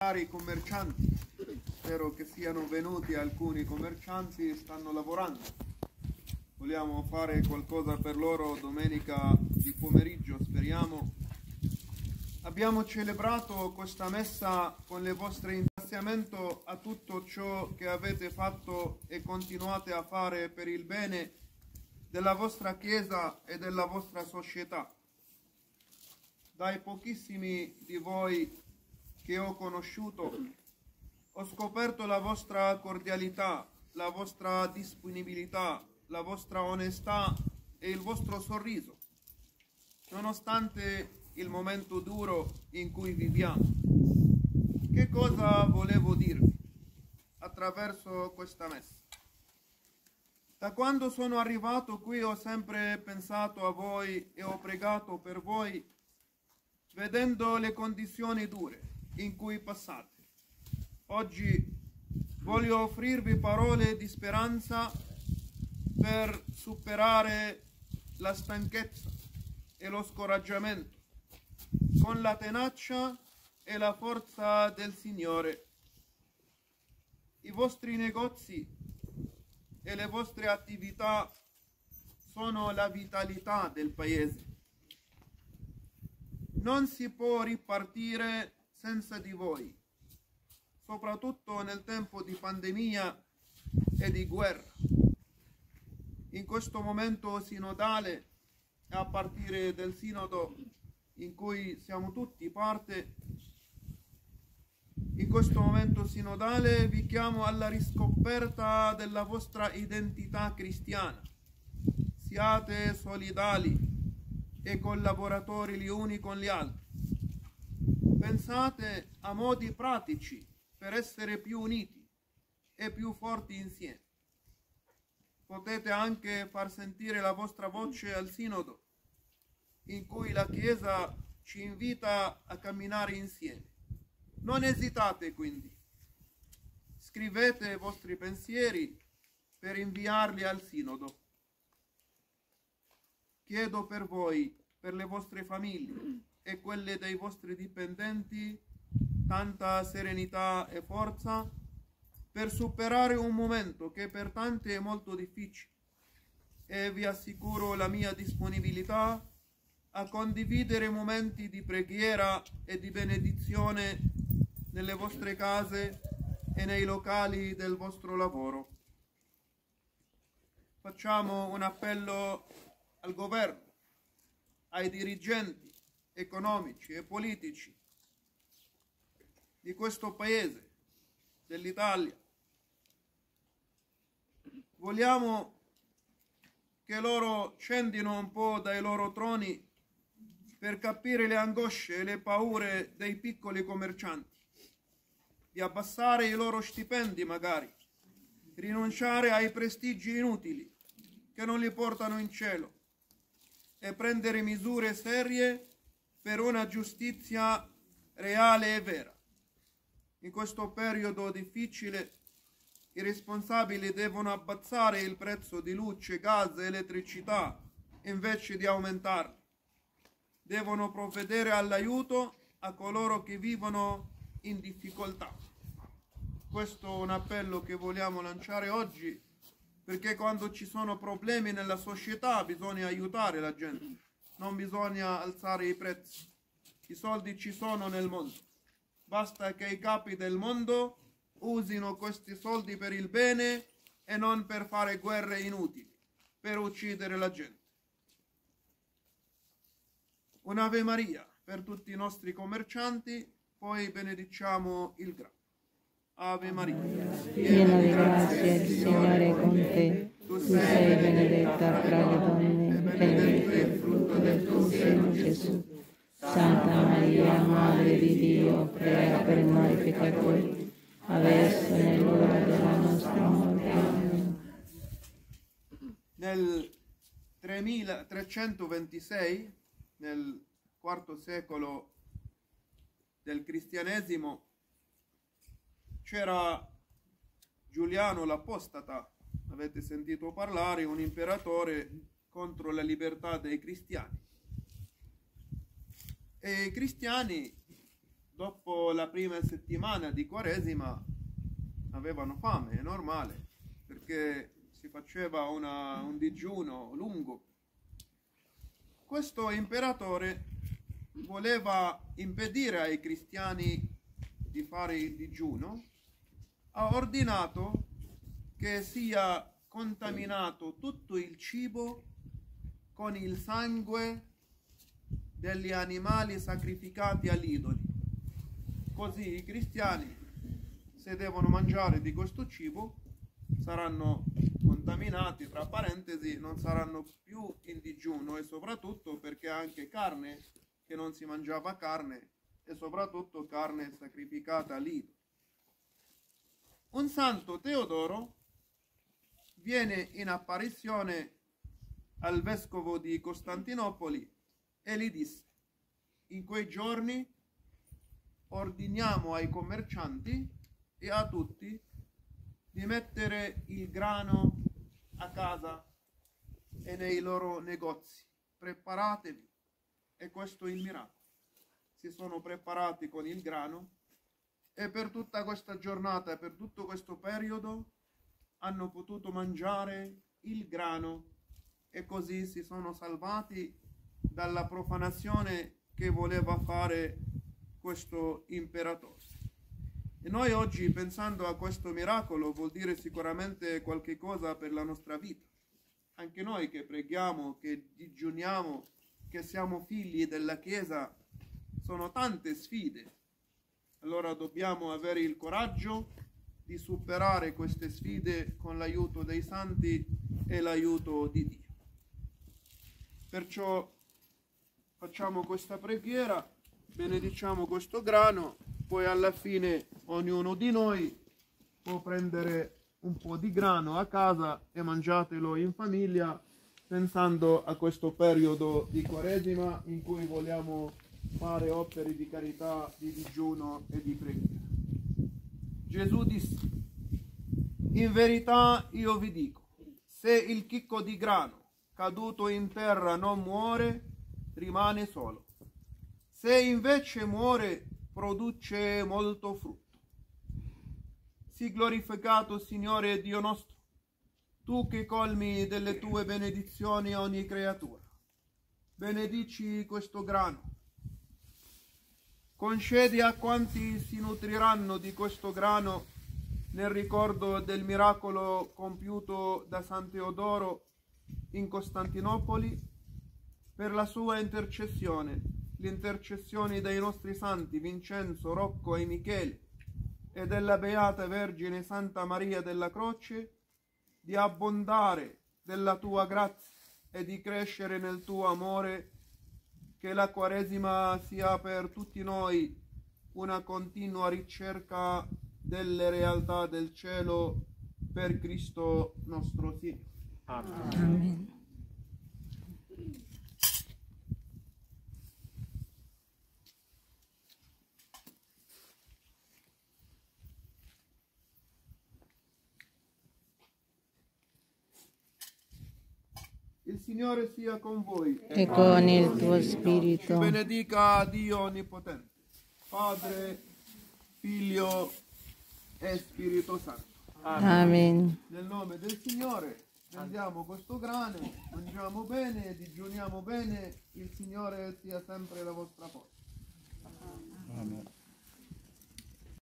Cari commercianti, spero che siano venuti. Alcuni commercianti stanno lavorando. Vogliamo fare qualcosa per loro domenica di pomeriggio, speriamo. Abbiamo celebrato questa messa con le vostre ringraziamento a tutto ciò che avete fatto e continuate a fare per il bene della vostra Chiesa e della vostra società. Dai pochissimi di voi che ho conosciuto, ho scoperto la vostra cordialità, la vostra disponibilità, la vostra onestà e il vostro sorriso, nonostante il momento duro in cui viviamo. Che cosa volevo dirvi attraverso questa messa? Da quando sono arrivato qui ho sempre pensato a voi e ho pregato per voi, vedendo le condizioni dure in cui passate. Oggi voglio offrirvi parole di speranza per superare la stanchezza e lo scoraggiamento con la tenacia e la forza del Signore. I vostri negozi e le vostre attività sono la vitalità del paese. Non si può ripartire senza di voi, soprattutto nel tempo di pandemia e di guerra. In questo momento sinodale, a partire del sinodo in cui siamo tutti parte, in questo momento sinodale vi chiamo alla riscoperta della vostra identità cristiana. Siate solidali e collaboratori gli uni con gli altri. Pensate a modi pratici per essere più uniti e più forti insieme. Potete anche far sentire la vostra voce al Sinodo, in cui la Chiesa ci invita a camminare insieme. Non esitate quindi. Scrivete i vostri pensieri per inviarli al Sinodo. Chiedo per voi, per le vostre famiglie e quelle dei vostri dipendenti, tanta serenità e forza per superare un momento che per tanti è molto difficile, e vi assicuro la mia disponibilità a condividere momenti di preghiera e di benedizione nelle vostre case e nei locali del vostro lavoro. Facciamo un appello al governo, ai dirigenti economici e politici di questo paese, dell'Italia. Vogliamo che loro scendino un po' dai loro troni per capire le angosce e le paure dei piccoli commercianti, di abbassare i loro stipendi magari, rinunciare ai prestigi inutili che non li portano in cielo e prendere misure serie per una giustizia reale e vera. In questo periodo difficile i responsabili devono abbassare il prezzo di luce, gas e elettricità invece di aumentarli. Devono provvedere all'aiuto a coloro che vivono in difficoltà. Questo è un appello che vogliamo lanciare oggi, perché quando ci sono problemi nella società bisogna aiutare la gente, non bisogna alzare i prezzi. I soldi ci sono nel mondo, basta che i capi del mondo usino questi soldi per il bene e non per fare guerre inutili, per uccidere la gente. Un'Ave Maria per tutti i nostri commercianti, poi benediciamo il grano. Ave Maria, piena di grazia, il Signore è con te. Tu sei benedetta fra le donne, e benedetto è il frutto del tuo seno, Gesù. Santa Maria, Madre di Dio, prega per noi peccatori, adesso e nell'ora della nostra morte. Amen. Nel 3326, nel IV secolo del cristianesimo, c'era Giuliano l'Apostata, avete sentito parlare, un imperatore contro la libertà dei cristiani. E i cristiani dopo la prima settimana di Quaresima avevano fame, è normale, perché si faceva un digiuno lungo. Questo imperatore voleva impedire ai cristiani di fare il digiuno, ha ordinato che sia contaminato tutto il cibo con il sangue degli animali sacrificati agli idoli. Così i cristiani, se devono mangiare di questo cibo, saranno contaminati, tra parentesi, non saranno più in digiuno, e soprattutto perché anche carne, che non si mangiava carne, e soprattutto carne sacrificata all'idolo. Un santo Teodoro viene in apparizione al vescovo di Costantinopoli e gli disse: in quei giorni ordiniamo ai commercianti e a tutti di mettere il grano a casa e nei loro negozi. Preparatevi. E questo è il miracolo. Si sono preparati con il grano e per tutta questa giornata, per tutto questo periodo, hanno potuto mangiare il grano e così si sono salvati dalla profanazione che voleva fare questo imperatore. E noi oggi, pensando a questo miracolo, vuol dire sicuramente qualche cosa per la nostra vita. Anche noi che preghiamo, che digiuniamo, che siamo figli della Chiesa, sono tante sfide. Allora dobbiamo avere il coraggio di superare queste sfide con l'aiuto dei santi e l'aiuto di Dio. Perciò facciamo questa preghiera, benediciamo questo grano, poi alla fine ognuno di noi può prendere un po' di grano a casa e mangiatelo in famiglia, pensando a questo periodo di Quaresima in cui vogliamo fare opere di carità, di digiuno e di preghiera. Gesù disse: in verità io vi dico, se il chicco di grano caduto in terra non muore, rimane solo. Se invece muore, produce molto frutto. Sii glorificato, Signore Dio nostro, tu che colmi delle tue benedizioni ogni creatura. Benedici questo grano. Concedi a quanti si nutriranno di questo grano, nel ricordo del miracolo compiuto da San Teodoro in Costantinopoli, per la sua intercessione, le intercessioni dei nostri santi Vincenzo, Rocco e Michele e della Beata Vergine Santa Maria della Croce, di abbondare della tua grazia e di crescere nel tuo amore. Che la Quaresima sia per tutti noi una continua ricerca delle realtà del cielo, per Cristo nostro Signore. Amen. Amen. Il Signore sia con voi E con il tuo spirito. Benedica Dio Onnipotente, Padre, Figlio e Spirito Santo. Amen. Nel nome del Signore prendiamo questo grano, mangiamo bene, digiuniamo bene, il Signore sia sempre la vostra forza. Amen.